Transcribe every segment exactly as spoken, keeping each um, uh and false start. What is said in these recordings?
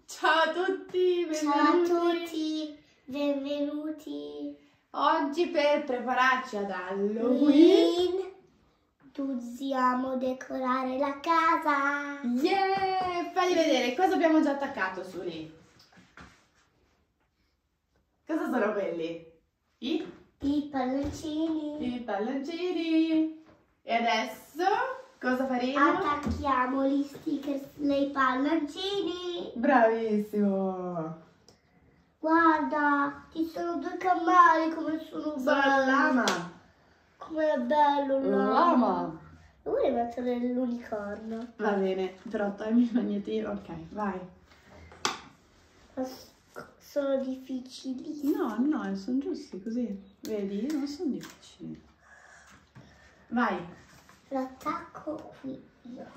Ciao a tutti, benvenuti. Ciao a tutti, benvenuti. Oggi per prepararci ad Halloween dobbiamo decorare la casa. Yeah! Fagli vedere cosa abbiamo già attaccato su lì. Cosa sono quelli? I? I palloncini. I palloncini. E adesso cosa faremo? Attacchiamo gli sticker nei palloncini. Bravissimo! Guarda, ci sono due cammari, come sono Sono belli. il lama. Com'è bello il lama. Lama. Vorrei mettere l'unicorno. Va bene, però togli il magnetino. Ok, vai. Sono difficili. No, no, sono giusti così. Vedi? Non sono difficili. Vai. L'attacco qui io.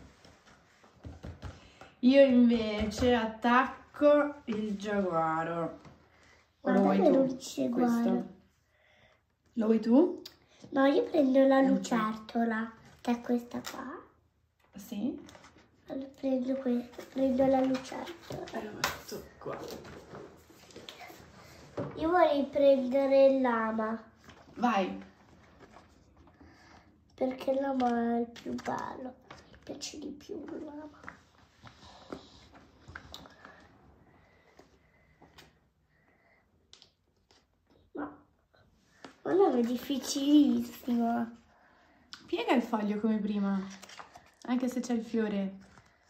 Io invece attacco il giaguaro. O lo Guarda vuoi che tu? non c'è Questo? guarda. Lo vuoi tu? No, io prendo la lucertola, che è questa qua. Sì. Allora, prendo questa, prendo la lucertola. E lo metto qua. Io vorrei prendere il lama, Vai. perché il lama è il più bello. Mi piace di più il lama. Ma ma il lama è difficilissimo. Piega il foglio come prima. Anche se c'è il fiore.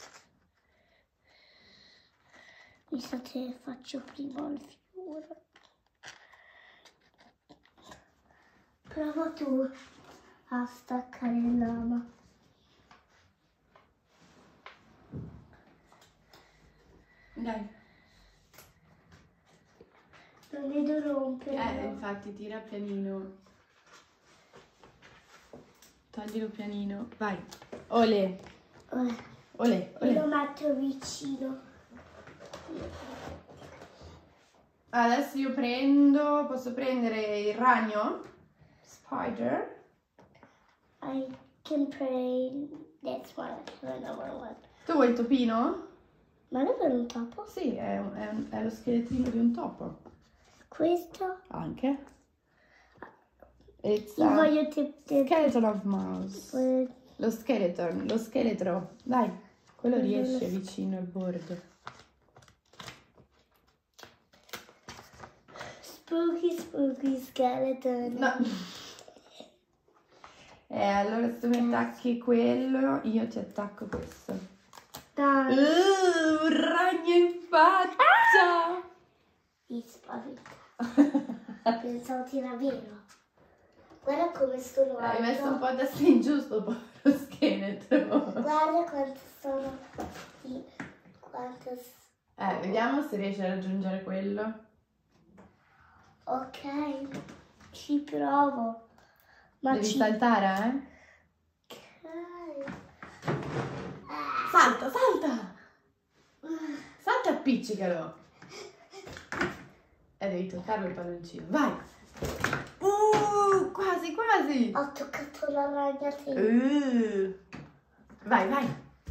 Mi sa che faccio prima il fiore. Prova tu a staccare il lama. Dai. Non vedo rompere. Eh, infatti, tira pianino. Toglilo pianino. Vai. Olè. Eh, Olè. Io lo Olè. metto vicino. Adesso io prendo... Posso prendere il ragno? Spider. I can pray. That's one. Number one. Tu vuoi il topino? Ma non è un topo? Sì, è, un- è un- è lo scheletrino di un topo. Questo? Anche. It's Io a voglio te, te, skeleton of mouse. te- Lo skeleton, lo scheletro. Dai, quello Quello riesce lo- vicino al bordo. Spooky, spooky skeleton. No. Eh, allora se tu mi attacchi quello, io ti attacco questo. Dai, Uh, un ragno in faccia! mi spaventa. Pensavo che era vero. Guarda come sono Hai messo un alto. po' a testa in giusto, povero scheletro. Guarda quanto sono. Sì, quanto. s- Eh, vediamo se riesci a raggiungere quello. Ok, ci provo. Ma Devi ci. saltare, eh? Ok. Salta, salta! Salta e appiccicalo. E devi toccarlo il palloncino. Vai! Uh, quasi, quasi! Ho toccato la ragnatina. Uh. Vai, vai!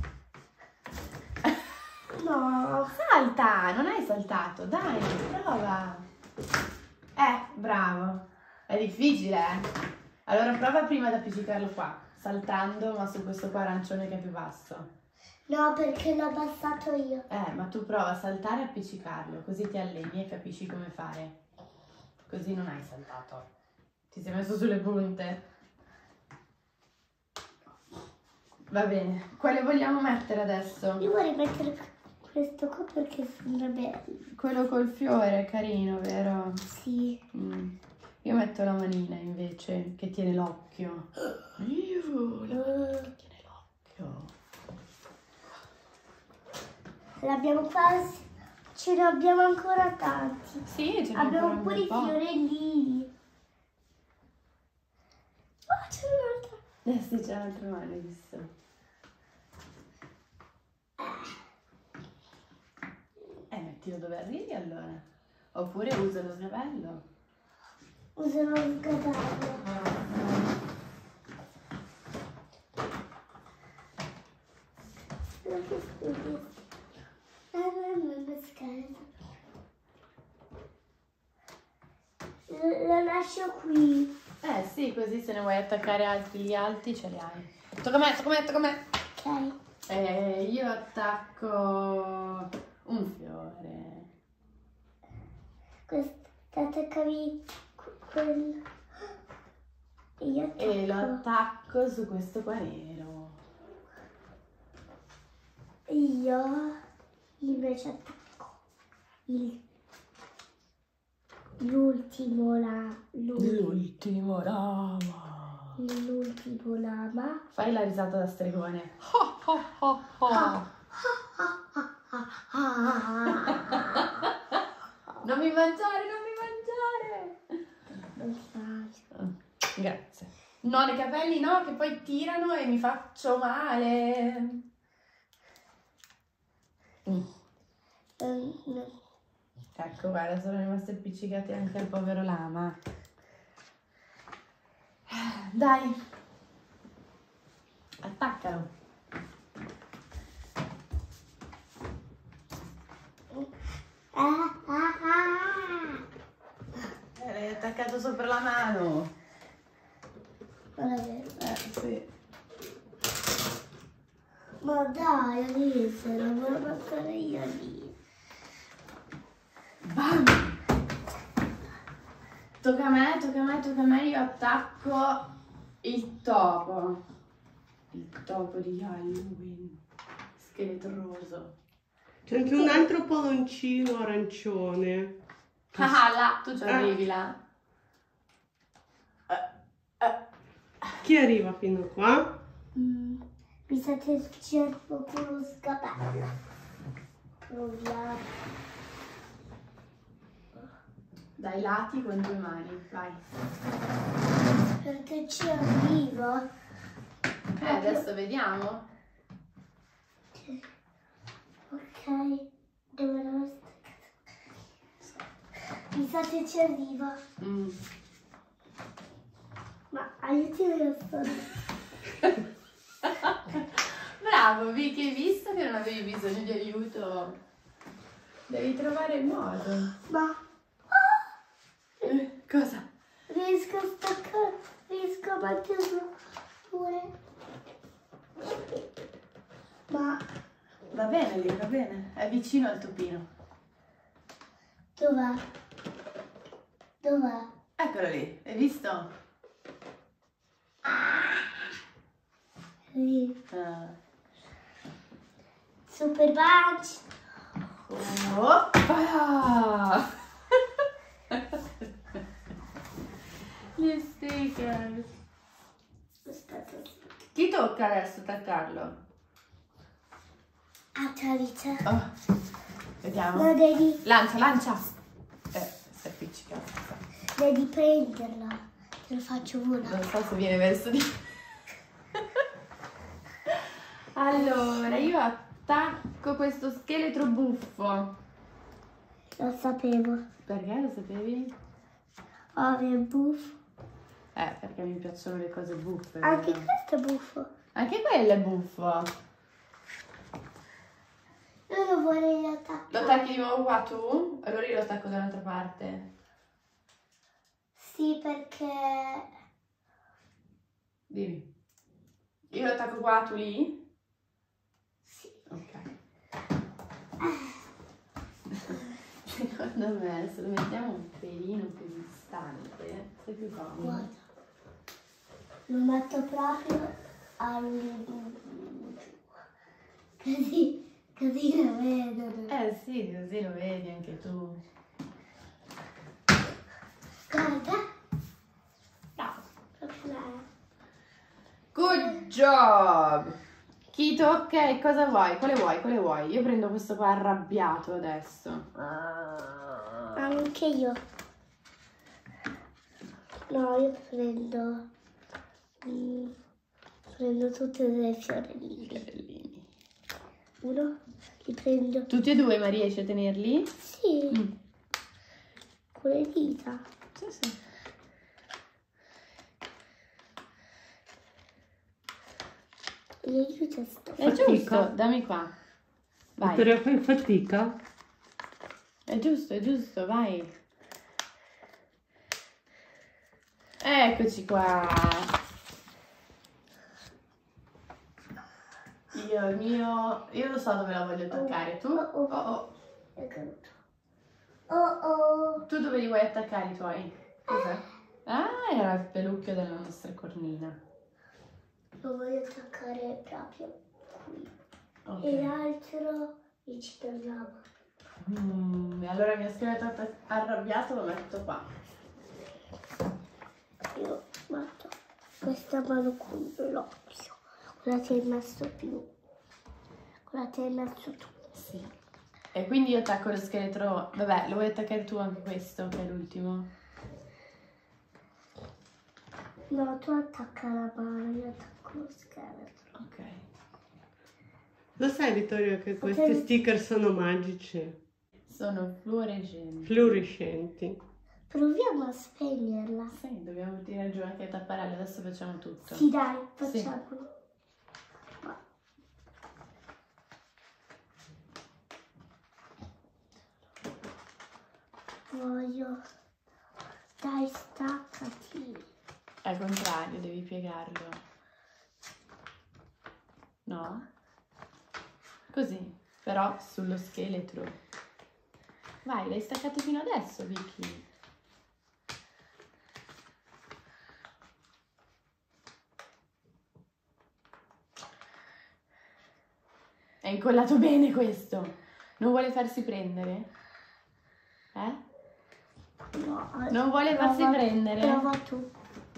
No. Salta! Non hai saltato, dai, prova! Eh, bravo! È difficile, eh? Allora prova prima ad appiccicarlo qua, saltando, ma su questo qua arancione che è più basso. No, perché l'ho abbassato io. Eh, ma tu prova a saltare e appiccicarlo, così ti alleni e capisci come fare. Così non hai saltato. Ti sei messo sulle punte. Va bene, quale vogliamo mettere adesso? Io vorrei mettere questo qua perché sembra bello. Quello col fiore, è carino, vero? Sì. Mm. Io metto la manina invece, che tiene l'occhio. Io, la manina che tiene l'occhio. L'abbiamo quasi. Ce ne abbiamo ancora tanti. Sì, ce n'è Abbiamo ancora un pure bel i po'. fiorellini. Oh, c'è un'altra. Eh sì, c'è un'altra mano, hai visto? Eh, mettilo dove arrivi allora. Oppure usa lo sgabello. Userò il sgabello. lo lascio qui. Eh sì, così se ne vuoi attaccare altri gli alti ce li hai. Tocca a me, tocca a me, tocca a me. Ok. Eh, io attacco un fiore. Questo attaccavi quello. E io attacco. E lo attacco su questo qua nero. Io invece attacco il l'ultimo la L'ultimo ramo. l'ultimo lama. Fai la risata da stregone. Oh, oh, oh, oh. Non mi mangiare, non mi mangiare. Grazie. No, nei capelli no, che poi tirano e mi faccio male. Mm. Ecco, guarda, sono rimasti appiccicati anche al povero lama. Dai, attaccalo. Ah, ah, ah. Eh, l'hai attaccato sopra la mano. Non è vero. Eh, sì. Ma dai, Alice, non volevo passare io lì. Bam! Tocca a me, tocca a me, tocca a me. Io attacco il topo. Il topo di Halloween. Scheletroso. C'è anche un altro palloncino arancione. Ah, là, tu ci arrivi là. Chi arriva fino a qua? Mm, mi sa che c'è proprio lo scapello. Proviamo. Dai lati con due mani, vai. Perché ci arrivo. Eh, adesso vediamo. Ok, dove lo staccato? Mi sa che ci arrivo. Mm. Ma aiutami a fare. Bravo, Vicky, hai visto che non avevi bisogno di aiuto? Devi trovare il modo. Ma Eh, cosa? riesco a staccare, riesco a batterlo pure. Ma Va bene lì, va bene. È vicino al topino. dov'è? Dov'è? Eccolo lì, hai visto? Lì. Ah. Super punch. Oppa! Gli stickers. Aspetta. Chi tocca adesso attaccarlo? Ah, ciao Alice. Oh. Vediamo. No, devi, Lancia, lancia. Eh, si appiccica. devi prenderla. Te lo faccio una. Non so se viene verso di... Allora, io attacco questo scheletro buffo. Lo sapevo. Perché lo sapevi? Oh, è buffo. Eh, perché mi piacciono le cose buffe. Anche vero? questo è buffo. Anche quello è buffo. Io lo vorrei Lo attaccare. attacchi di nuovo qua tu? Allora io lo attacco da un'altra parte. Sì, perché... Dimmi. Io lo attacco qua, tu lì? Sì. Ok. Secondo me se lo mettiamo un pelino più distante, sei più comodo. Guarda. Lo metto proprio al... Così, così lo vedono. Eh sì, così lo vedi anche tu. Guarda. No. Proprio là. Good job! Chi tocca e cosa vuoi? Quale vuoi? Quale vuoi? Io prendo questo qua arrabbiato adesso. Anche io. No, io prendo... mm, prendo tutte le fiorellini. Fiorellini. Uno, li prendo... Tutti e due, ma riesci a tenerli? Sì, Mm. con le dita. Sì, sì. Mi aiuta sto. È Fatica. giusto, dammi qua. Vai. Però fai fatica? È giusto, è giusto, vai. Eccoci qua. Io il mio... Io lo so dove la voglio attaccare. Tu? Oh, oh. Oh oh. È caduto. Oh oh. Tu dove li vuoi attaccare i tuoi? Cos'è? Ah, era il pelucchio della nostra cornina. Lo voglio attaccare proprio qui. Ok. E l'altro e ci torniamo. Mm, e allora il mio scheletro atta- arrabbiato lo metto qua. Io metto questa mano con l'occhio. Quella che hai messo più. Quella che hai messo tu. Sì. E quindi io attacco lo scheletro. Vabbè, lo vuoi attaccare tu anche questo, che è l'ultimo? No, tu attacca la mano, io attacco lo scheletro. Ok. Lo sai, Vittorio, che questi Ok. sticker sono magici, Sono fluorescenti. fluorescenti. Proviamo a spegnerla. Sì, dobbiamo tirare giù anche il tapparello, adesso facciamo tutto. Sì, dai, facciamolo. Voglio... Dai, staccati. Al contrario, devi piegarlo. No? Così, però sullo scheletro. Vai, l'hai staccato fino adesso, Vicky. È incollato bene questo. Non vuole farsi prendere? Eh? No, Non vuole farsi prova- prendere? Prova tu.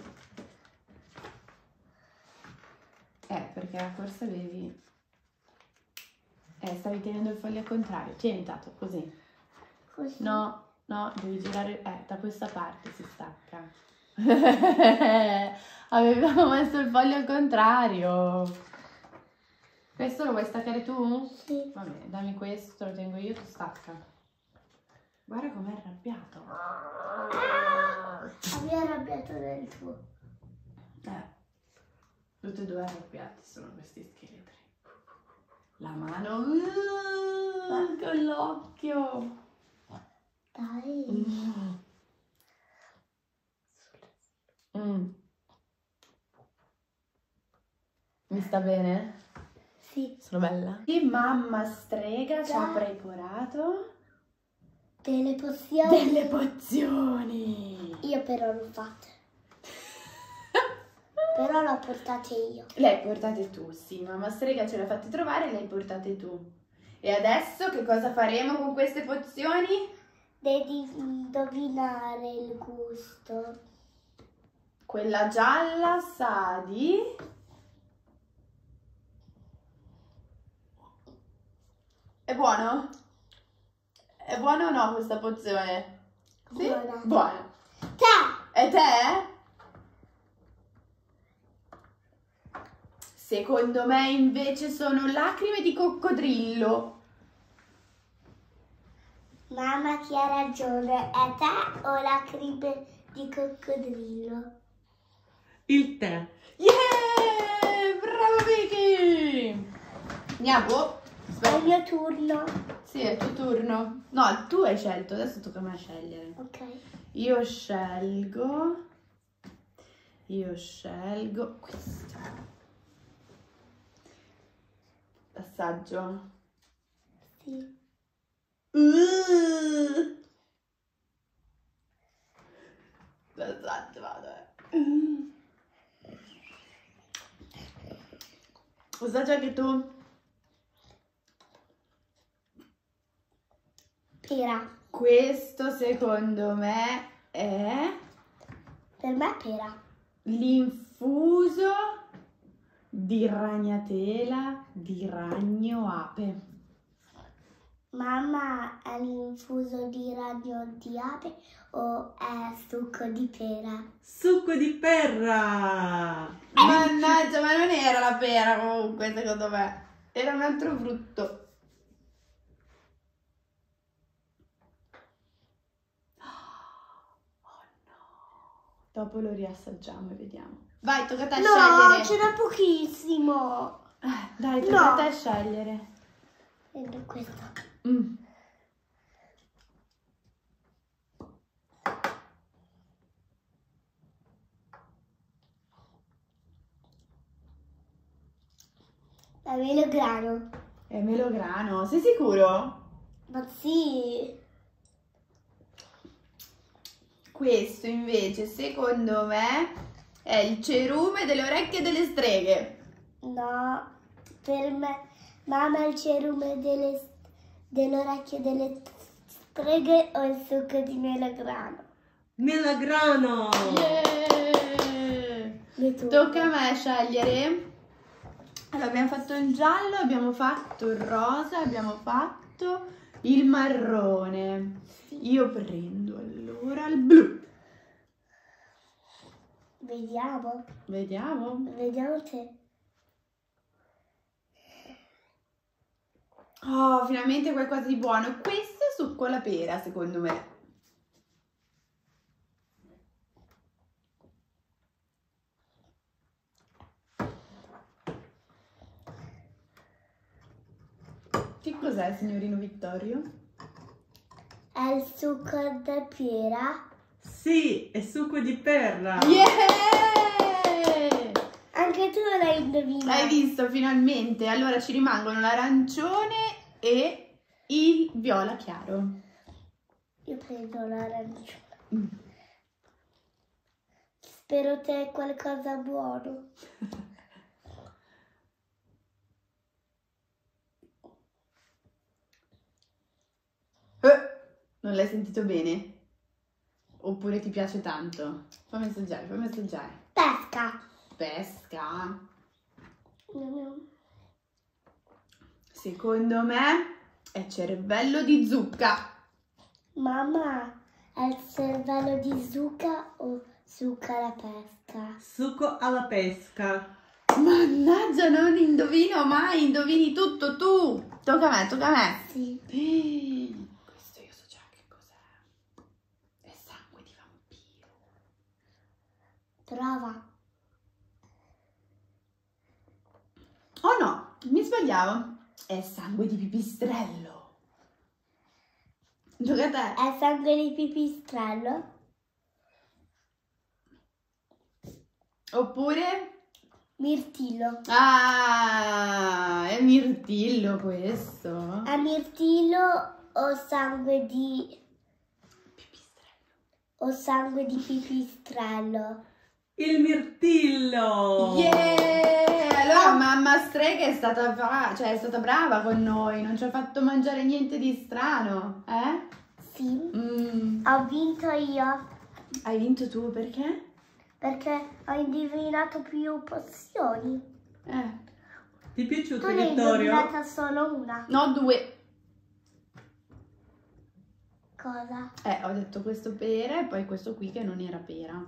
Eh, perché forse avevi... Eh, stavi tenendo il foglio al contrario. Tieni, Tato, così. Così. No, no, devi girare... Eh, da questa parte si stacca. Avevamo messo il foglio al contrario. Questo lo vuoi staccare tu? Sì. Va bene, dammi questo, te lo tengo io, tu stacca. Guarda com'è arrabbiato. Avevi arrabbiato nel tuo. Eh, tutti e due arrabbiati sono questi scheletri. La mano uh, con l'occhio. Dai. Mm. Mm. Mi sta bene? Sì. Sono bella? Sì, mamma strega ci ha Dai. preparato Delle pozioni. delle pozioni. Io però l'ho fatte. Però l'ho portate io. Le hai portate tu, sì, mamma strega ce l'ha fatte trovare e le hai portate tu. E adesso che cosa faremo con queste pozioni? Devi indovinare il gusto. Quella gialla sa di... È buono? È buono o no questa pozione? Sì? Buona. Buona. Te! E te? Secondo me invece sono lacrime di coccodrillo. Mamma, chi ha ragione? È te o lacrime di coccodrillo? Il tè. Yeah! Bravo Vicky! Andiamo? È il mio turno. Sì, è il tuo turno. No, tu hai scelto, adesso tocca a me scegliere. Ok. Io scelgo... Io scelgo questo. Assaggio. Sì. Uh. L'assaggio, vado. eh. Uh. Assaggia anche tu. Pera. Questo secondo me è Per me è pera. l'infuso di ragnatela di ragno ape. Mamma, è l'infuso di ragno di ape o è succo di pera? Succo di perra. Mannaggia, ma non era la pera comunque, secondo me. Era un altro frutto. Oh no. Dopo lo riassaggiamo e vediamo. Vai, tocca a te No, scegliere. ce n'è pochissimo. Eh, dai, tocca No. a te scegliere. Prendo questo. Mm. È melograno. È melograno, sei sicuro? Ma sì. Questo invece, secondo me, è il cerume delle orecchie delle streghe. No, per me, mamma il cerume delle, delle orecchie delle streghe o il succo di melograno? Melagrano! Yeah! Le tue. Tocca a me scegliere. Allora, abbiamo fatto il giallo, abbiamo fatto il rosa, abbiamo fatto il marrone. Io prendo allora il blu. Vediamo, Vediamo. vediamo te. Oh, finalmente qualcosa di buono. Questo è succo alla pera, secondo me. Che cos'è, signorino Vittorio? È il succo da pera. Sì, è succo di perla. Yeah! Anche tu l'hai indovinato. Hai visto, finalmente. Allora ci rimangono l'arancione e il viola chiaro. Io prendo l'arancione. Mm. Spero te qualcosa buono. Eh, non l'hai sentito bene? Oppure ti piace tanto? Fammi assaggiare, fammi assaggiare. Pesca. Pesca. Mm. Secondo me è cervello di zucca. Mamma, è il cervello di zucca o zucca alla pesca? Succo alla pesca. Mannaggia, non indovino mai, indovini tutto tu. Tocca a me, tocca a me. Sì. Eh, questo io so già che cos'è. È sangue di vampiro. Prova. Oh no, mi sbagliavo. È sangue di pipistrello. Gioca a te. È sangue di pipistrello? Oppure... Mirtillo. Ah, è mirtillo questo. È mirtillo o sangue di Pipistrello. o sangue di pipistrello? Il mirtillo. Yeah! Allora mamma strega è stata, fa- cioè, è stata brava con noi, non ci ha fatto mangiare niente di strano, eh? Sì. Mm. Ho vinto io Hai vinto tu perché? perché ho indovinato più pozioni. Eh. Ti è piaciuto, Tu ne hai Vittorio? indovinata solo una. No, due. Cosa? Eh, ho detto questo pera e poi questo qui che non era pera.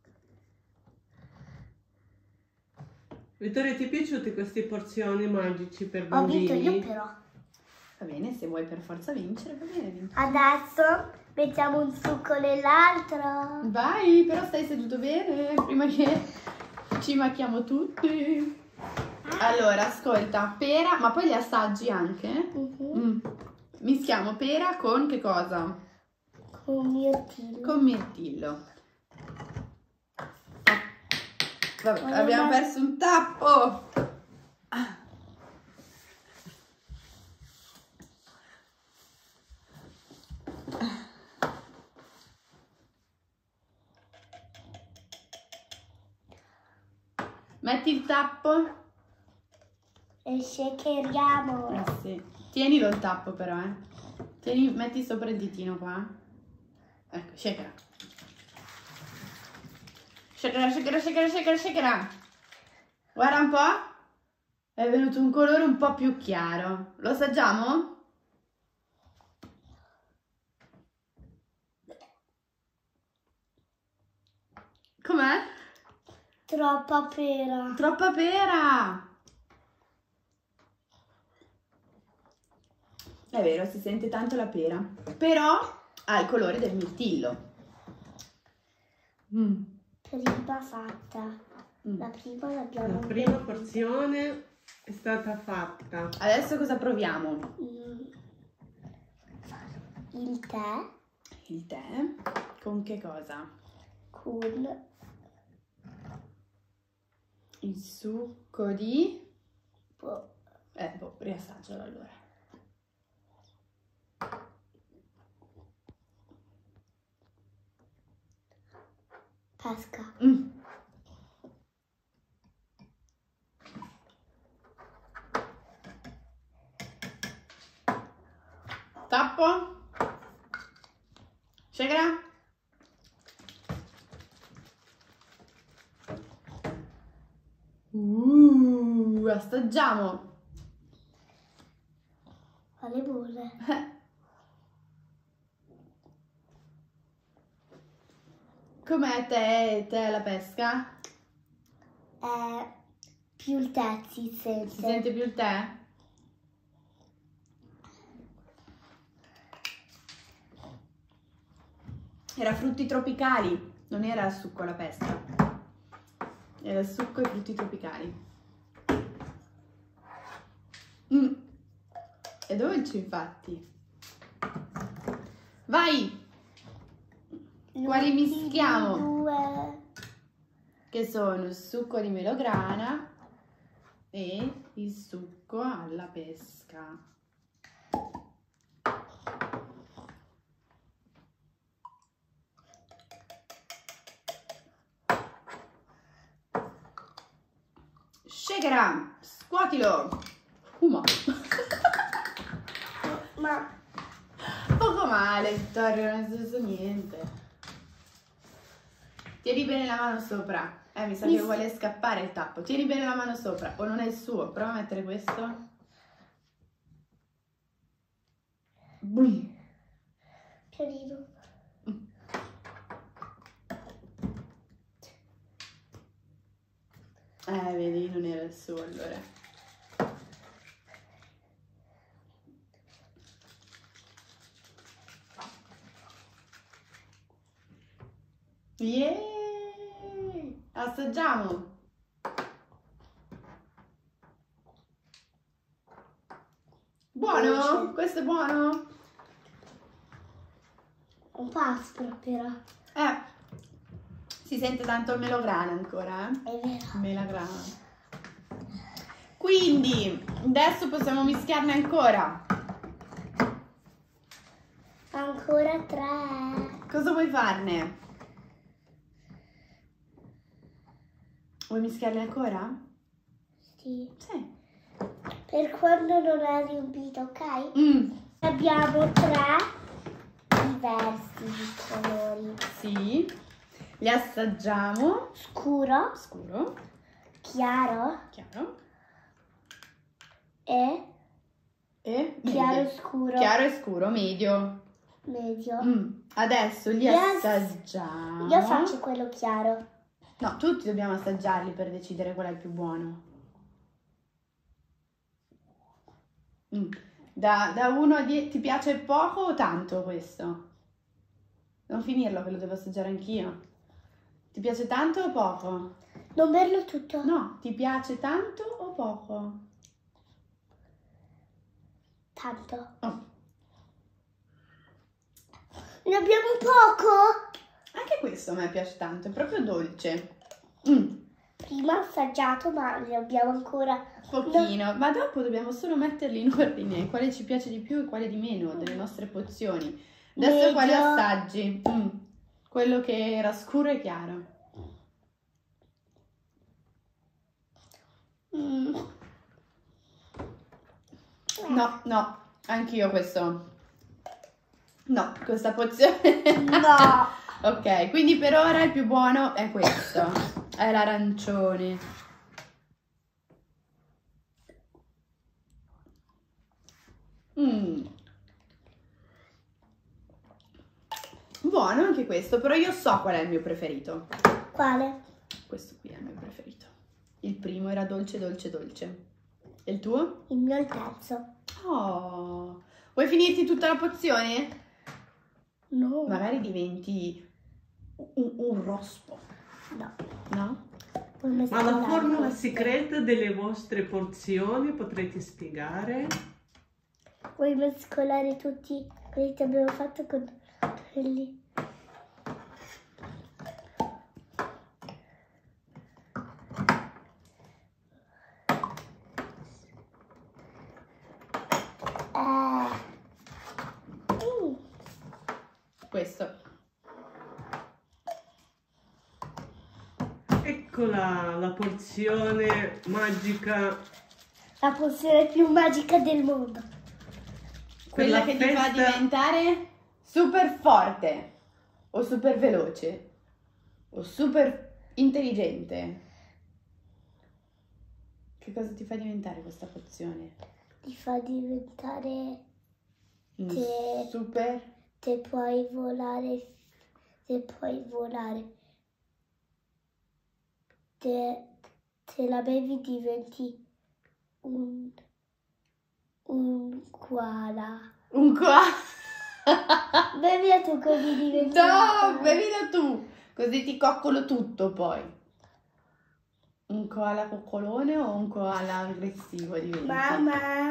Vittorio, ti è piaciute queste porzioni magici per Ho bambini? vinto io però. Va bene, se vuoi per forza vincere, va bene. vinci. Adesso mettiamo un succo nell'altro. Vai, però stai seduto bene, prima che ci macchiamo tutti. Allora, ascolta, pera, ma poi li assaggi anche? Mhm. Mm. Mischiamo pera con che cosa? Con mirtillo. Con mirtillo. Vabbè, Voglio abbiamo andare- perso un tappo. Ah. Metti il tappo. E shakeriamo. Eh sì. Tienilo il tappo però, eh. Tieni, metti sopra il ditino qua. Ecco, shakera. Shakera, shakera, shakera, shakera, shakera. Guarda un po'. È venuto un colore un po' più chiaro. Lo assaggiamo? Com'è? Troppa pera. Troppa pera! È vero, si sente tanto la pera. Però ha il colore del mirtillo. Mm. Prima fatta. Mm. La prima l'abbiamo La prima porzione è stata fatta. Adesso cosa proviamo? Mm. Il tè Il tè. Con che cosa? con Il succo di... po- Eh, boh, riassaggialo allora. Pesca. Mm. Tappo. Shaker. Uh, assaggiamo. Quale bolle? Com'è te, te la pesca? È più il tè si Si sente. sente più il tè? Era frutti tropicali, non era il succo alla pesca. Era il succo e frutti tropicali. Mm. È dolce infatti. Vai! Quali L'ultimi mischiamo? Due. Che sono il succo di melograna e il succo alla pesca. Shaker, scuotilo! Fuma! Ma Poco male, Vittorio, non è successo niente. Tieni bene la mano sopra. Eh, mi sa Mi che s- vuole scappare il tappo. Tieni bene la mano sopra. O non è il suo. Prova a mettere questo. Boom. pianino. Eh, vedi, non era il suo allora. Yeeey! Assaggiamo! Buono? Dolce. Questo è buono? Un po' aspro però. Eh, si sente tanto il melograna ancora, eh? È vero. Melagrana. Quindi, adesso possiamo mischiarne ancora. Ancora tre. Cosa vuoi farne? Vuoi mischiarne ancora? Sì. Sì. Per quando non è riempito, ok? Mm, Abbiamo tre diversi di colori. sì. Li assaggiamo. Scuro, Scuro, chiaro chiaro e e chiaro medio. scuro. Chiaro e scuro, medio. Medio. Mm, adesso li Io- assaggiamo. Io faccio quello chiaro. No, tutti dobbiamo assaggiarli per decidere qual è il più buono. Mm. Da, da uno a dieci ti piace poco o tanto questo? Non finirlo che lo devo assaggiare anch'io. Ti piace tanto o poco? Non berlo tutto. No, ti piace tanto o poco? Tanto. Oh, Ne abbiamo poco. anche questo a me piace tanto, è proprio dolce. Mm, Prima assaggiato, ma ne abbiamo ancora. pochino, ma dopo dobbiamo solo metterli in ordine, quale ci piace di più e quale di meno delle nostre pozioni. Adesso Medio. quale assaggi? Mm, quello che era scuro e chiaro. Mm. No, no, anch'io questo. No, questa pozione. No. Ok, quindi per ora il più buono è questo, è l'arancione. Mm. Buono anche questo, però io so qual è il mio preferito. Quale? Questo qui è il mio preferito. Il primo era dolce, dolce, dolce. E il tuo? Il mio è il terzo. Oh, vuoi finirti tutta la pozione? No. Magari diventi un, un rospo, No. no? Puoi Ma la mescolare formula queste. segreta delle vostre porzioni potrete spiegare? Vuoi mescolare tutti quelli che abbiamo fatto con quelli? questo. Eccola la porzione magica. La pozione più magica del mondo. Quella la che ti fa festa- diventare super forte, o super veloce, o super intelligente. Che cosa ti fa diventare questa pozione? Ti fa diventare... Un Te- super... Te puoi volare... Te puoi volare. Te, te la bevi diventi un... Un koala. Un qua... Bevila tu così diventi un No, koala. bevila tu, così ti coccolo tutto poi. Un koala coccolone o un koala aggressivo diventi? Mamma,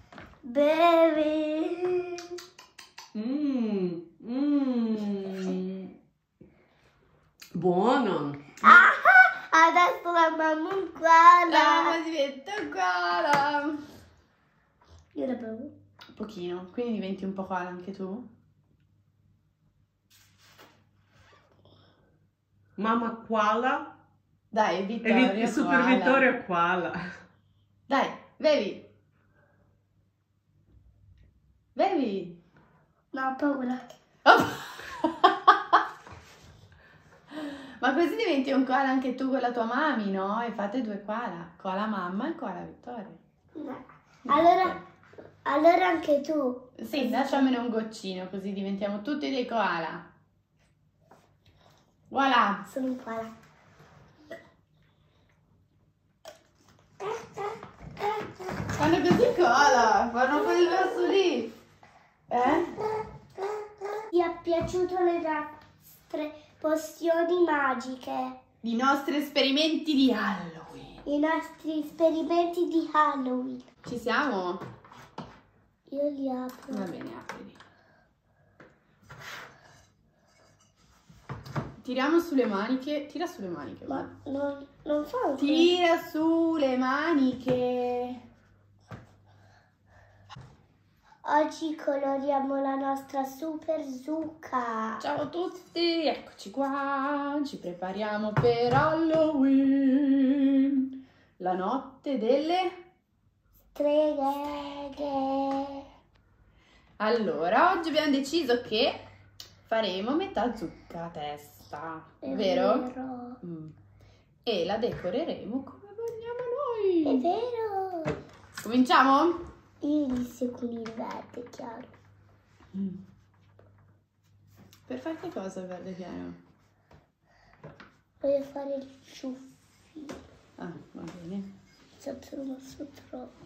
bevi. Mmm, mmm. Buono. Ah, adesso la mamma un La koala. mamma diventa un koala. Io la bevo. Un pochino, quindi diventi un po' koala anche tu? Mamma koala Dai, e Vittorio, vi- Super koala. Vittorio koala. Dai, bevi. Bevi. No, ho paura. Oh. Ma così diventi un koala anche tu con la tua mami, no? E fate due koala, koala mamma e koala Vittorio. No. Allora, allora anche tu. Sì, lasciamene un goccino così diventiamo tutti dei koala. Voilà. Sono un koala. Fanno così koala, fanno quel verso lì. Eh? Ti è piaciuto le nostre pozioni magiche? I nostri esperimenti di Halloween. I nostri esperimenti di Halloween. Ci siamo? Io li apro. Va bene, aprili. Tiriamo sulle maniche. Tira sulle maniche. Ma guarda. non, non fa un Tira su le maniche. Oggi coloriamo la nostra super zucca. Ciao a tutti, eccoci qua. Ci prepariamo per Halloween. La notte delle... Streghe. Allora, oggi abbiamo deciso che faremo metà zucca a testa, È vero? vero. Mm. E la decoreremo come vogliamo È noi. vero. Cominciamo? Io inizio con il verde chiaro. Mm. Per fare che cosa il verde chiaro? Voglio fare il ciuffi. Ah, va bene. Sono messo troppo.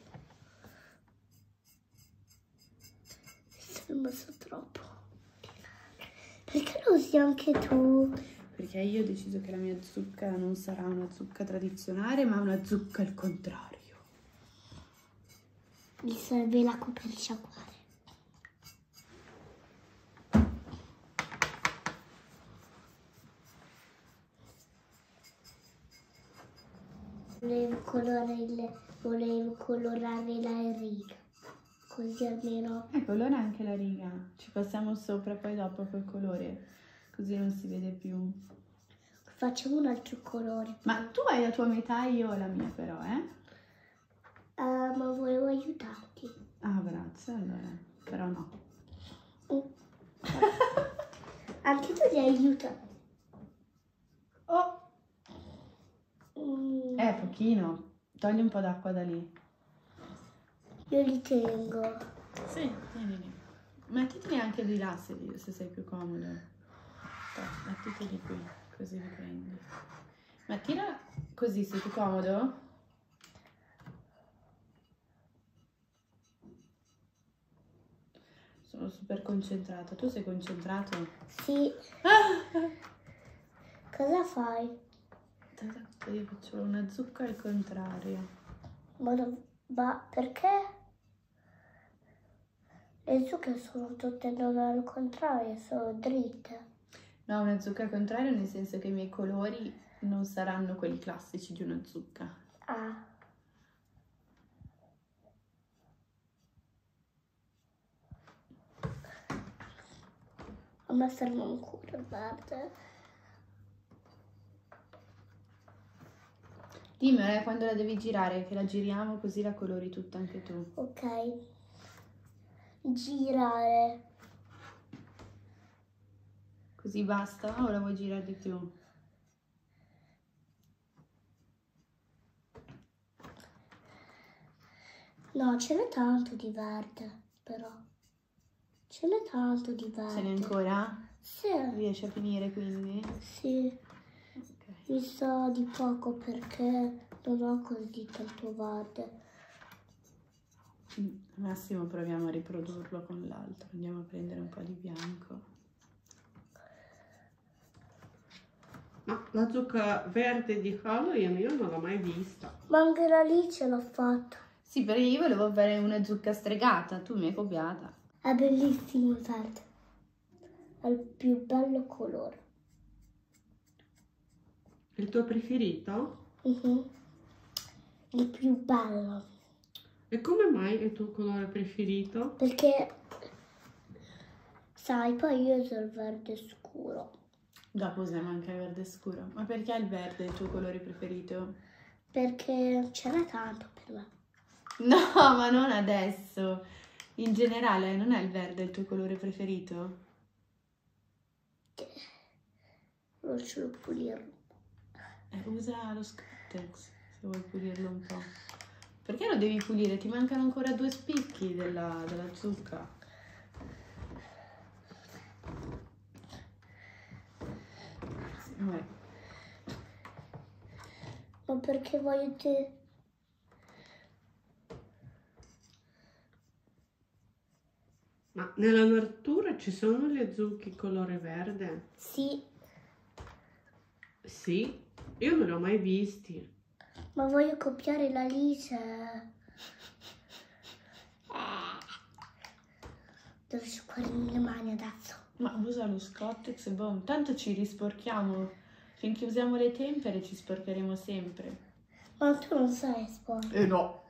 Sono messo troppo. Perché lo usi anche tu? Perché io ho deciso che la mia zucca non sarà una zucca tradizionale, ma una zucca al contrario. Mi serve l'acqua per sciacquare. Volevo colorare, il, volevo colorare la riga, così almeno... Eh, colora anche la riga. Ci passiamo sopra poi dopo col colore, così non si vede più. Facciamo un altro colore. Ma tu hai la tua metà, io ho la mia però, eh? Ah, ma volevo aiutarti. Ah, grazie, allora. Però no. Mm. Anche tu li aiuta. Oh! Mm, Eh, pochino. Togli un po' d'acqua da lì. Io li tengo. Sì, tienili. Mettiteli anche di là se, se sei più comodo. Dai, mettiteli qui, così li prendi. Mettila così, sei più comodo? Sono super concentrata. Tu sei concentrato? Sì. Ah! Cosa fai? Io faccio una zucca al contrario. Ma, non- ma perché? Le zucche sono tutte non al contrario, sono dritte. No, una zucca al contrario nel senso che i miei colori non saranno quelli classici di una zucca. Ah. A me serve ancora il verde. Dimmela quando la devi girare, che la giriamo così la colori tutta anche tu. Ok. Girare. Così basta o la vuoi girare di più? No, ce n'è tanto di verde, però. Ce n'è tanto di verde. Ce n'è ancora? Sì. Riesci a finire quindi? Sì. Ok. Mi sa di poco perché non ho così tanto verde. Mm, Al massimo proviamo a riprodurlo con l'altro. Andiamo a prendere un po' di bianco. Ma la zucca verde di Halloween io non l'ho mai vista. Ma anche la Alice l'ho fatta. Sì, perché io volevo fare una zucca stregata, tu mi hai copiata. È bellissimo il verde. È il più bello colore. Il tuo preferito? Mhm. Il più bello. E come mai è il tuo colore preferito? Perché, sai, poi io uso il verde scuro. Dopo usiamo anche il verde scuro. Ma perché il verde è il tuo colore preferito? Perché ce n'è tanto per me. No, ma non adesso. In generale, non è il verde il tuo colore preferito? Lascialo pulirlo. Eh, usa lo Scottex se vuoi pulirlo un po'. Perché lo devi pulire? Ti mancano ancora due spicchi della, della zucca. Sì, vai. Ma perché voglio te... Ma nella natura ci sono le zucche colore verde? Sì, Sì, io non li ho mai visti. ma voglio copiare la Alice. Devo sciacquarmi le mani adesso. Ma usa lo Scottex e boh, tanto ci risporchiamo. Finché usiamo le tempere ci sporcheremo sempre. Ma tu non sei sporco. Eh no.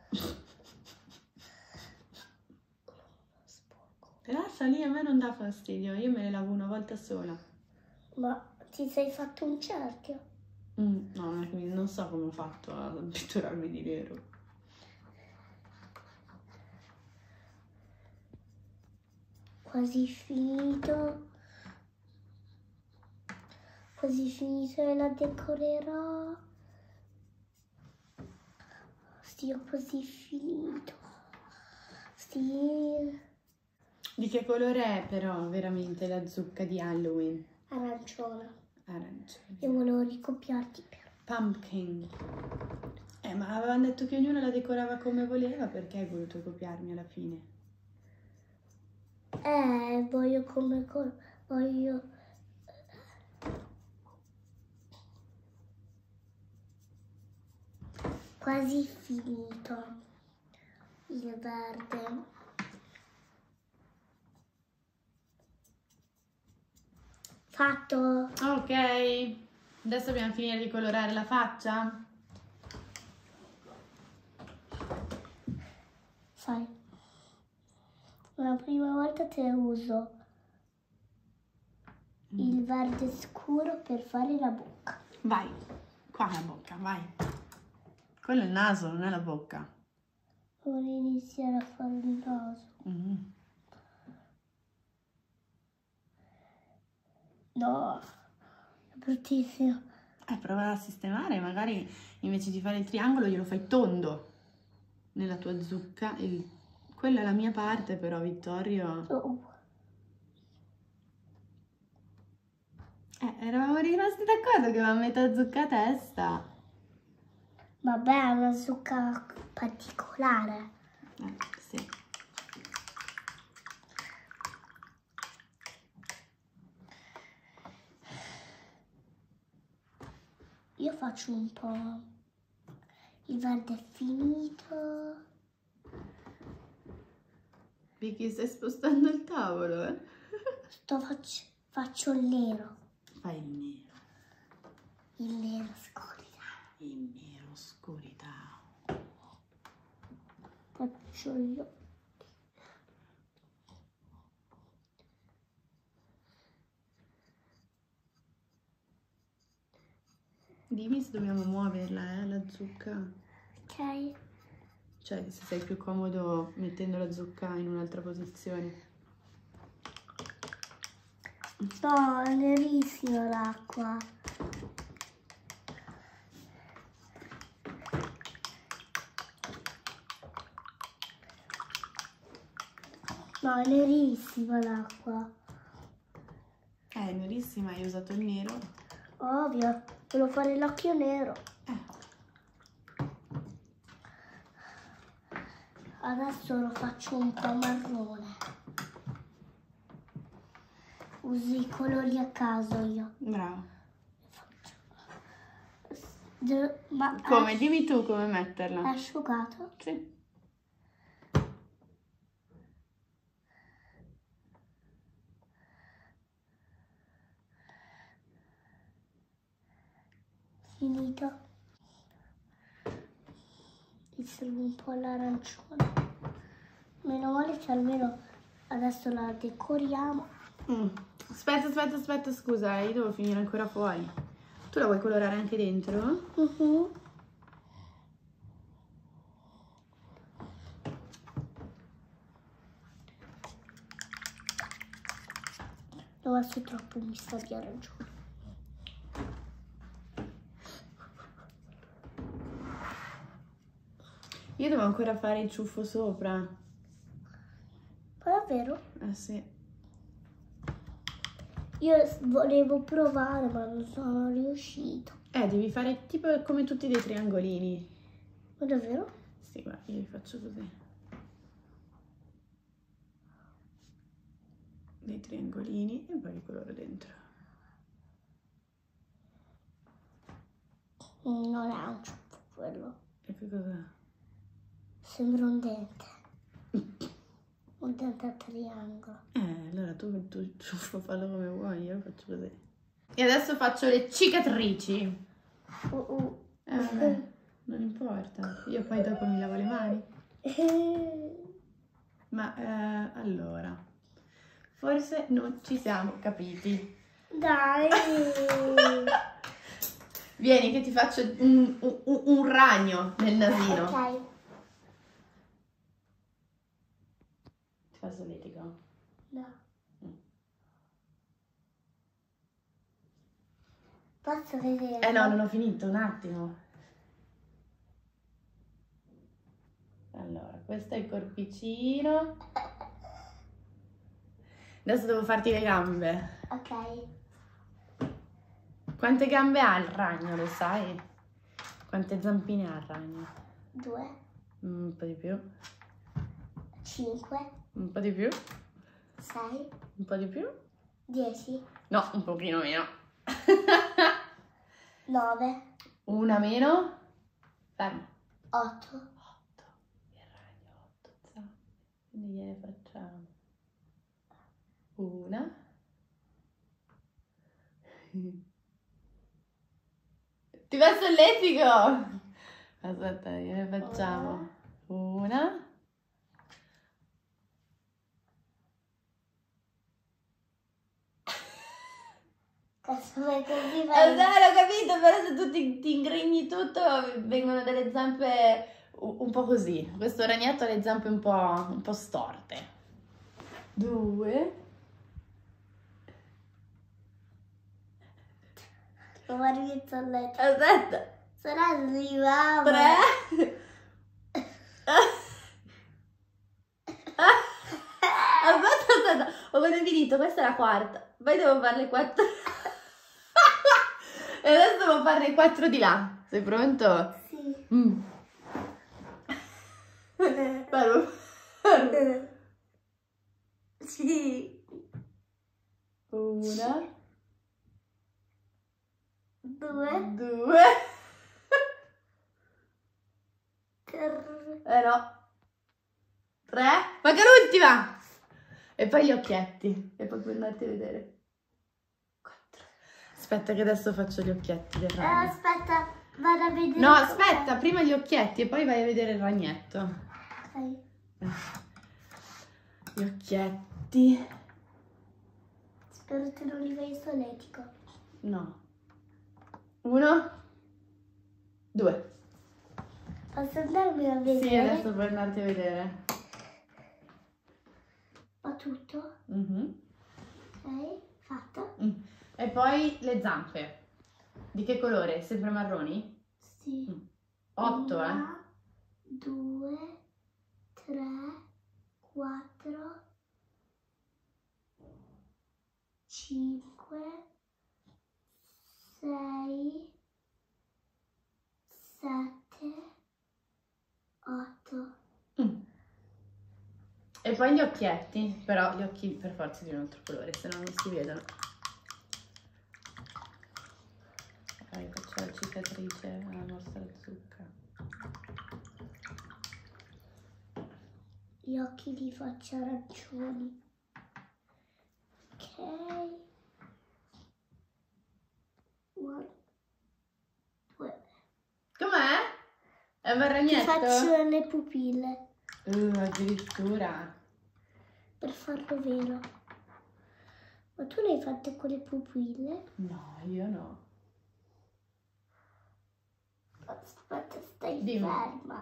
Lascia lì, a me non dà fastidio, io me ne lavo una volta sola. Ma ti sei fatto un cerchio? Mm, no, quindi non so come ho fatto a pitturarmi di nero. Quasi finito. Quasi finito e la decorerò. Sì, ho quasi finito. Sì. Di che colore è però veramente la zucca di Halloween? Arancione. Arancione. Io volevo ricopiarti però. Pumpkin. Eh, ma avevano detto che ognuno la decorava come voleva, perché hai voluto copiarmi alla fine? Eh, voglio come... co- voglio... Quasi finito il verde. Fatto. Ok, adesso dobbiamo finire di colorare la faccia. Sai, la prima volta te uso il verde scuro per fare la bocca. Vai, qua la bocca, vai. Quello è il naso, non è la bocca. Vorrei iniziare a fare il naso. Mm. No, è bruttissimo. Eh, prova a sistemare, magari invece di fare il triangolo glielo fai tondo nella tua zucca. Il... Quella è la mia parte, però, Vittorio. Oh. Eh, eravamo rimasti d'accordo che avevamo metà zucca a testa. Vabbè, è una zucca particolare. Eh, sì. Io faccio un po' il verde è finito. Vicky, stai spostando il tavolo, eh? Sto faccio, faccio il nero. Fai il nero. Il nero scorità. Il nero oscurità. Faccio gli occhi. Dimmi se dobbiamo muoverla, eh, la zucca. Ok. Cioè, se sei più comodo mettendo la zucca in un'altra posizione. No, è nerissima l'acqua. No, è nerissima l'acqua. Eh, è nerissima, hai usato il nero. Ovvio, volevo fare l'occhio nero. Eh. Adesso lo faccio un po' marrone. Uso i colori a caso io. Bravo. De- ma Come? è Dimmi tu come è metterla. asciugato? Sì. Finito. Mi serve un po' l'arancione. Meno male che almeno adesso la decoriamo. Mm. Aspetta, aspetta, aspetta, scusa, io devo finire ancora fuori. Tu la vuoi colorare anche dentro? Mhm. Ho messo troppo mi sa di arancione. Io devo ancora fare il ciuffo sopra. Ma davvero? Eh sì. Io s- volevo provare ma non sono riuscito. Eh, devi fare tipo come tutti dei triangolini. Ma davvero? Sì, guarda, io li faccio così. Dei triangolini e poi li coloro dentro. Mm, Non è un ciuffo quello. E che cos'è? Sembra un dente. Un dente a triangolo. Eh, allora tu, tu ciuffo fallo come vuoi, io lo faccio così. E adesso faccio le cicatrici. Uh, uh. Eh, vabbè, non importa. Io poi dopo mi lavo le mani. Ma eh, allora, forse non ci siamo capiti. Dai. Vieni che ti faccio un, un- un ragno nel nasino. Ok. Ti fa solletico? No. Posso vedere? Eh no, non ho finito, un attimo. Allora, questo è il corpicino. Adesso devo farti le gambe. Ok. Quante gambe ha il ragno, lo sai? Quante zampine ha il ragno? Due. Mm, un po' di più. Cinque. Un po' di più. Sei. Un po' di più. Dieci. No, un pochino meno. Nove. Una meno. Fermo. Otto. otto. Il ragno ha otto zampe. Quindi gliene facciamo una. Ti va solletico? Aspetta, gliene facciamo una. Cazzo, ma così Eh, vai. l'ho capito, però se tu ti, ti ingregni tutto vengono delle zampe u- un po' così. Questo ragnetto ha le zampe un po', un po' storte. Due. Guarda che solletico. Aspetta. Se no arrivavo. Tre. Aspetta, aspetta. Ho quasi finito, questa è la quarta. Poi devo farle quattro. E adesso devo farne quattro di là. Sei pronto? Sì. Mm. Fermo. Fermo. Sì. Una. Due. Due. Tre. Eh no. Tre. Manca l'ultima. E poi gli occhietti. E poi puoi andarti a vedere. Quattro. Aspetta che adesso faccio gli occhietti del Eh, ragno. aspetta, vado a vedere. No, com'è. aspetta, prima gli occhietti e poi vai a vedere il ragnetto. Ok. Gli occhietti. Spero che non li vai solletico. No. Uno. Due. Posso andarmi a vedere? Sì, adesso puoi andarti a vedere. Ho tutto? Mhm. Ok, fatto? Mm. E poi le zampe. Di che colore? Sempre marroni? Sì. Mm. Otto, eh? Una, due, tre, quattro, cinque, sei, sette, otto. Mm. E poi gli occhietti, però gli occhi per forza di un altro colore, se no non si vedono. Ok, faccio la cicatrice alla nostra zucca. Gli occhi li faccio arancioni. Ok. Uno, due. Com'è? È un Ti ragnetto? faccio le pupille Uh, addirittura. per farlo vero. Ma tu le hai fatte con le pupille? No, io no. Aspetta, stai Dimmi. ferma.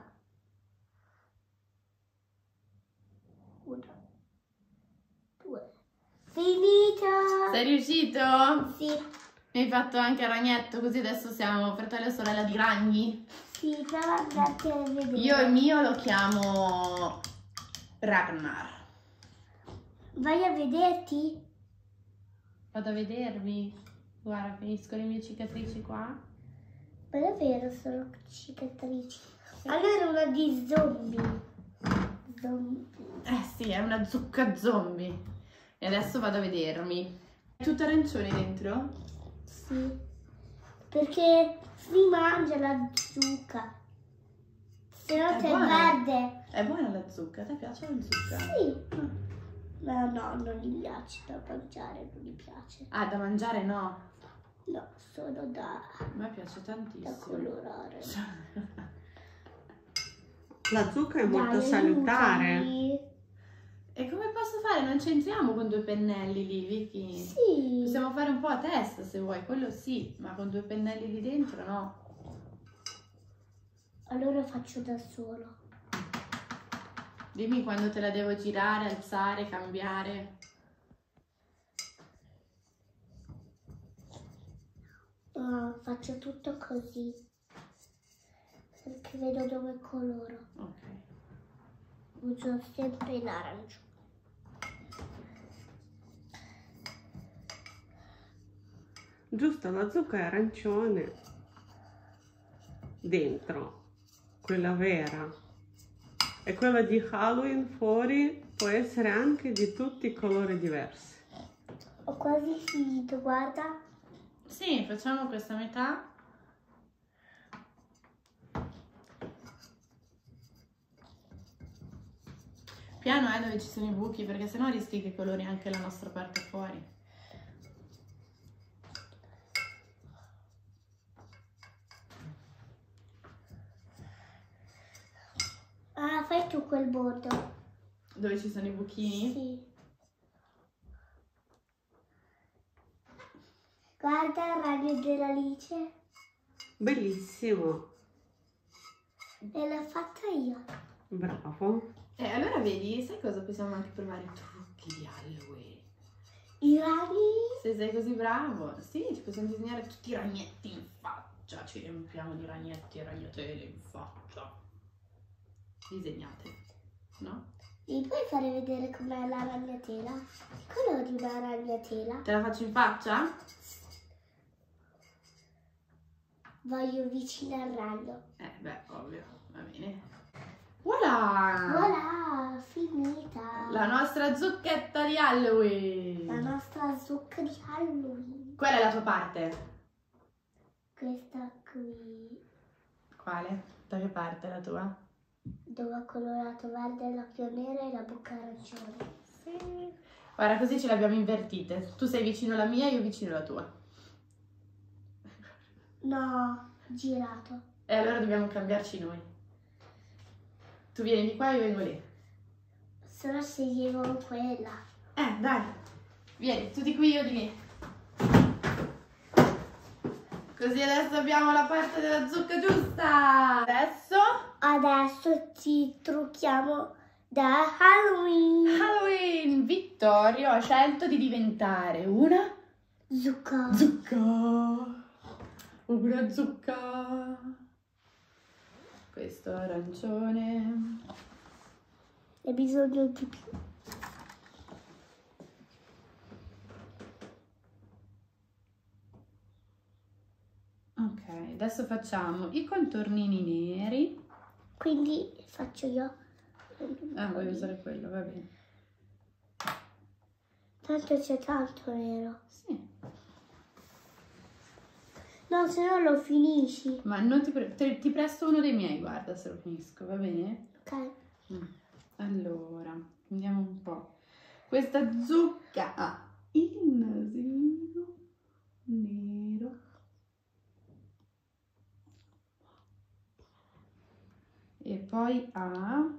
Uno, due. Finito! Sei riuscito? Sì, Mi hai fatto anche il ragnetto, così adesso siamo fratello e sorella di ragni. sì, prova ad andarti a vedere. Io il mio lo chiamo Ragnar. Vai a vederti? Vado a vedermi. Guarda, finisco le mie cicatrici qua. Ma davvero sono cicatrici. Allora una di zombie. Zombie. Eh sì, è una zucca zombie. E adesso vado a vedermi. È tutto arancione dentro? Sì. Perché si mangia la zucca. Se no È c'è buona. verde. È buona la zucca, a te piace la zucca? Sì. No, no, non gli piace da mangiare, non gli piace. Ah, da mangiare no. No, solo da, A me piace da tantissimo. colorare. La zucca è molto Dai, salutare. aiutami. E come posso fare? Non c'entriamo con due pennelli lì, Vicky. Sì. Possiamo fare un po' a testa se vuoi, quello sì, ma con due pennelli lì dentro no. Allora faccio da solo. Dimmi quando te la devo girare, alzare, cambiare. No, faccio tutto così. Perché vedo dove coloro. Ok. Uso sempre l'arancio. Giusto, la zucca è arancione dentro, quella vera. E quella di Halloween fuori può essere anche di tutti i colori diversi. Ho quasi finito, guarda. Sì, facciamo questa metà. Piano è dove ci sono i buchi, perché sennò rischi che colori anche la nostra parte fuori. Ah, fai tu quel bordo. Dove ci sono i buchini? Sì. Guarda il ragno dell'Alice. Bellissimo. E l'ho fatta io. Bravo. E allora vedi, sai cosa possiamo anche provare? I trucchi di Halloween. I ragni? Se sei così bravo, sì, ci possiamo disegnare tutti i ragnetti in faccia. Ci riempiamo di ragnetti e ragnatele in faccia. Disegnate, no? Mi puoi fare vedere com'è la ragnatela? Che colore di una ragnatela? Te la faccio in faccia? Voglio vicino al ragno. Eh, beh, ovvio, va bene. Voilà! Voilà, finita. La nostra zucchetta di Halloween. La nostra zucca di Halloween. Qual è la tua parte? Questa qui, Quale? Da che parte è la tua? dove ho colorato verde l'occhio nero e la bocca arancione. Sì. Guarda, così ce le abbiamo invertite. Tu sei vicino alla mia, io vicino alla tua. No, girato. E allora dobbiamo cambiarci noi. Tu vieni di qua e io vengo lì. Solo sceglievo quella. Eh, dai. Vieni, tu di qui, io di lì. Così adesso abbiamo la parte della zucca giusta. Adesso? Adesso ci trucchiamo da Halloween. Halloween. Vittorio ha scelto di diventare una Zucca. zucca. Una zucca. Questo arancione. Hai bisogno di più. Ok, adesso facciamo i contornini neri. Quindi faccio io. Ah, vuoi usare quello, va bene. Tanto c'è tanto nero. Sì. No, se no lo finisci. Ma non ti, pre- te- ti presto uno dei miei, guarda se lo finisco, va bene? Ok. Mm. Allora, andiamo un po'. Questa zucca ha il nasino nero. E poi ha...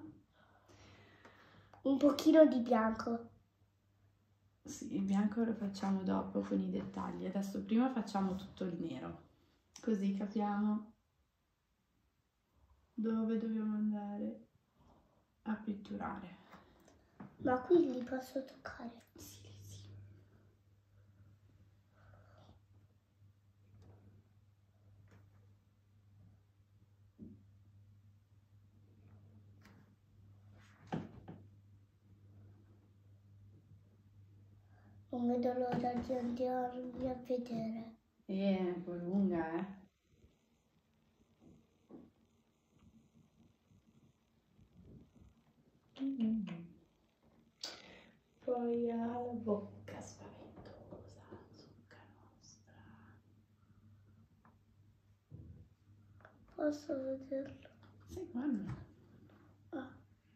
Un pochino di bianco. Sì, il bianco lo facciamo dopo con i dettagli. Adesso prima facciamo tutto il nero. Così capiamo dove dobbiamo andare a pitturare. Ma qui li posso toccare. Sì, sì. Non vedo l'ora di andarmi a vedere. È un po' lunga, eh? Mm. Poi ha la bocca spaventosa, la zucca nostra. Posso vederlo? Sì, guarda. Ah.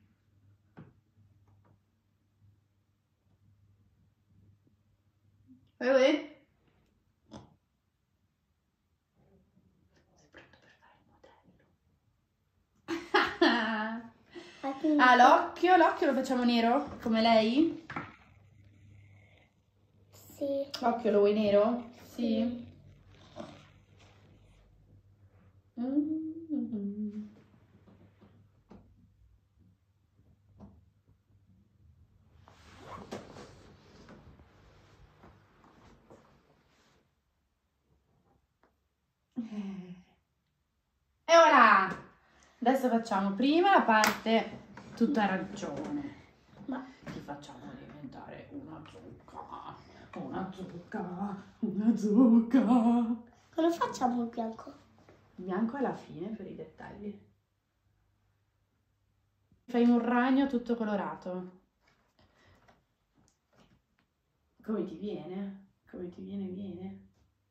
Vai, vai. Sei pronto per fare il modello? Ah, l'occhio, l'occhio lo facciamo nero, come lei? Sì. L'occhio lo vuoi nero? Sì. Mm-hmm. E ora! Adesso facciamo prima la parte tutta arancione. Ma Ti facciamo diventare una zucca, una zucca, una zucca. come facciamo il bianco? Il bianco alla fine per i dettagli. Fai un ragno tutto colorato. Come ti viene? Come ti viene, viene.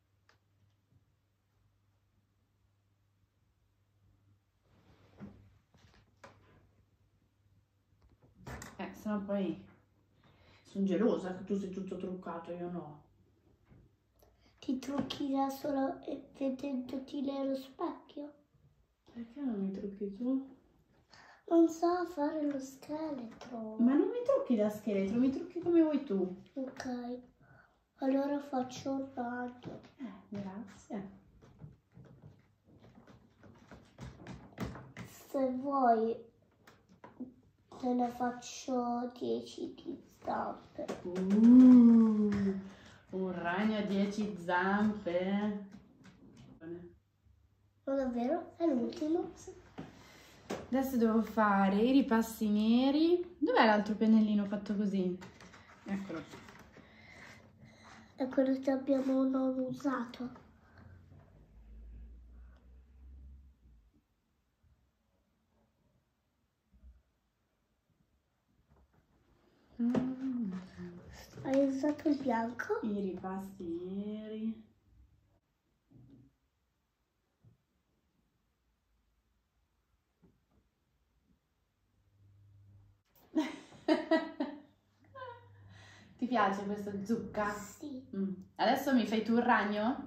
Eh, sennò poi sono gelosa che tu sei tutto truccato, io no. Ti trucchi da solo e vedendoti nello specchio? Perché non mi trucchi tu? Non so fare lo scheletro. Ma non mi trucchi da scheletro, mi trucchi come vuoi tu. Ok, allora faccio un ragno. Eh, grazie. Se vuoi te ne faccio dieci di zampe. Uh, un ragno a dieci zampe. Non davvero? È l'ultimo? Sì. Adesso devo fare i ripassi neri. Dov'è l'altro pennellino fatto così? Eccolo. È quello che abbiamo non usato. Mm. Hai usato il bianco? I ripassi neri. Ti piace questa zucca? Sì. Mm. Adesso mi fai tu il ragno?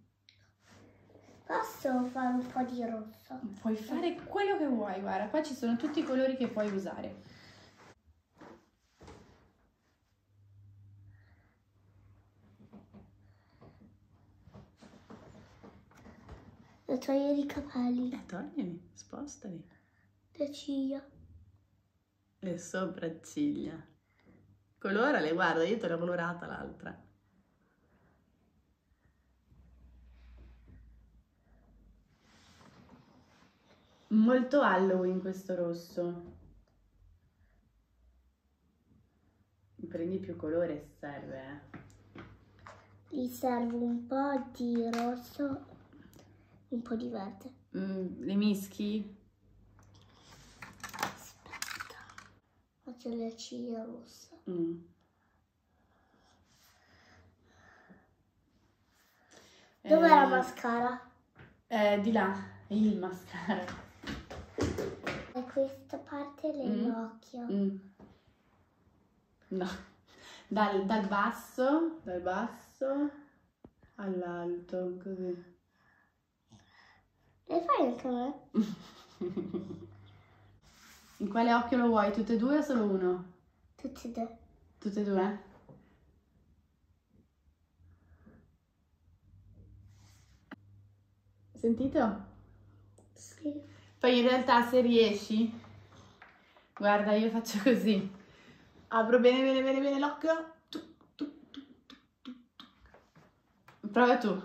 Posso fare un po' di rosso? Puoi fare quello che vuoi, guarda, qua ci sono tutti i colori che puoi usare. Da togliere i capelli. Eh, toglimi, spostali. Le ciglia. Le sopracciglia. Colorale, guarda, io te l'ho colorata l'altra. Molto Halloween questo rosso. Prendi più colore se serve, eh. Gli serve un po' di rosso, un po' di verde. Mm, le mischi? Aspetta. Faccio le ciglia rosse. Mm. Dov'è Eh, la mascara? Eh, di là, il mascara. E questa parte dell'occhio. Mm. No, dal, dal basso, dal basso all'alto, così. Le fai anche a me? In quale occhio lo vuoi? Tutte e due o solo uno? Tutti e due. Tutte e due? Sentito? Sì. Poi in realtà se riesci, guarda, io faccio così. Apro bene bene bene bene l'occhio. Tu, tu, tu, tu, tu, tu. Prova tu.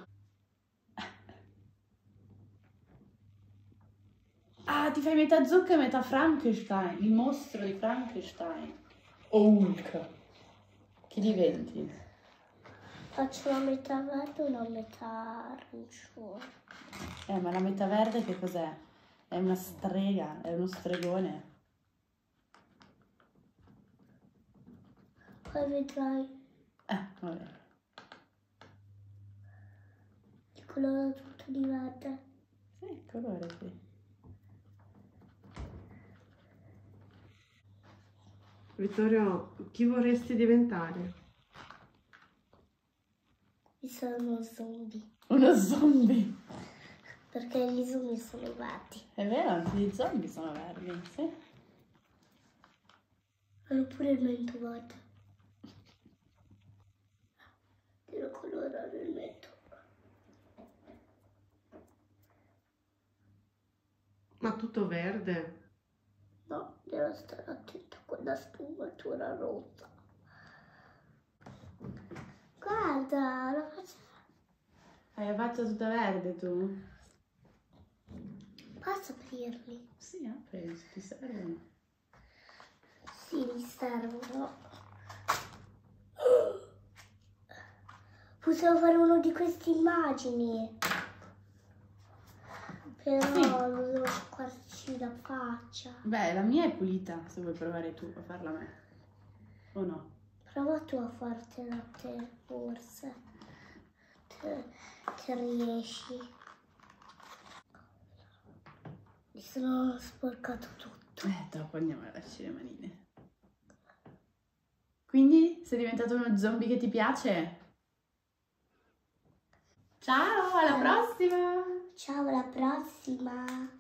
Ah, ti fai metà zucca e metà Frankenstein, il mostro di Frankenstein. O Hulk. Chi diventi? Faccio una metà verde e una metà arancione. Eh, ma la metà verde che cos'è? È una strega, è uno stregone. Poi vedrai Eh, vabbè. il colore tutto di verde. Sì, il colore sì. Vittorio, chi vorresti diventare? Io sono uno zombie. Uno zombie. Perché gli zombie sono verdi. È vero, anche gli zombie sono verdi, sì. Hanno pure il mento verde. Devo colorare il mento. Ma tutto verde? No, devo stare attenta con la sfumatura rossa. Guarda, la faccia. Hai la faccia tutta verde tu? Posso aprirli? Sì, apri, se ti servono. Sì, mi servono. Possiamo fare uno di queste immagini. Però Sì. non devo squarci la faccia. Beh, la mia è pulita, se vuoi provare tu a farla a me. O no? Prova tu a fartela te, forse. Te, te riesci. Mi sono sporcato tutto. Eh, dopo andiamo a lasciare le manine. Quindi, sei diventato uno zombie che ti piace? Ciao, alla prossima! Ciao, alla prossima!